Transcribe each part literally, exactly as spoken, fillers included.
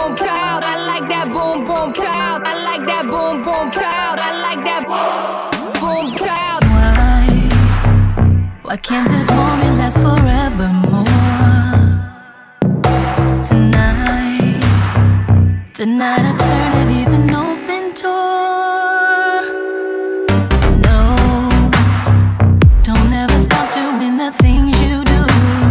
boom crowd. I like that boom boom crowd. I like that boom boom crowd. I like that boom crowd. Why? Why can't this moment last forevermore? Tonight, tonight eternity's an open door. No, don't ever stop doing the things you do.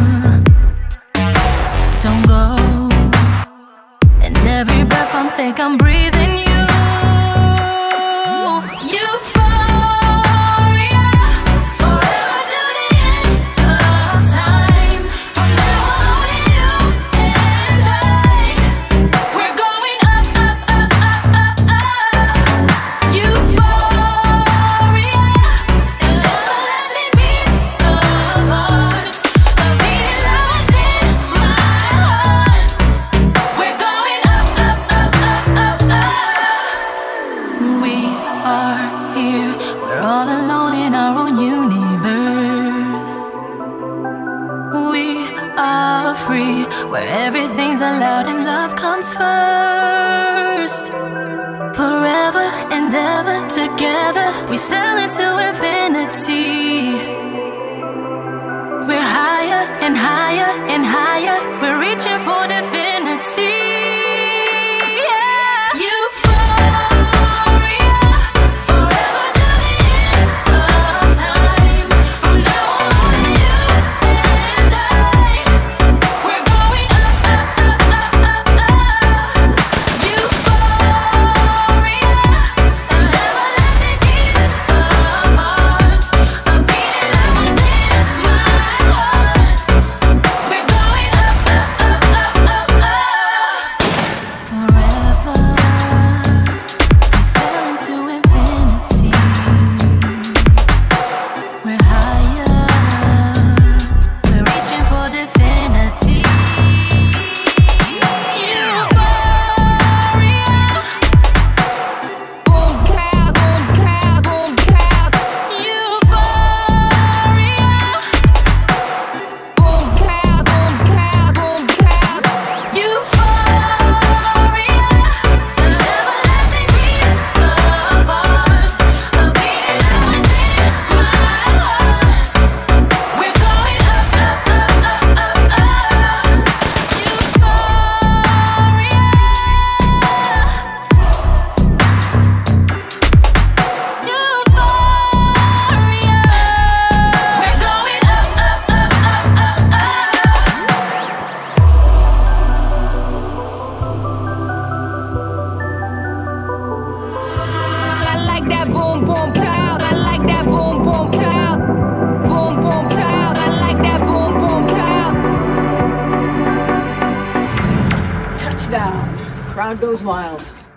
Don't go, and every breath I'm taking, I'm breathing you. Free, where everything's allowed and love comes first. Forever and ever together, we sail into infinity. We're higher and higher and higher, we're reaching for divinity. Boom boom crowd, I like that boom boom crowd. Boom boom crowd, I like that boom boom crowd. Touchdown. Crowd goes wild.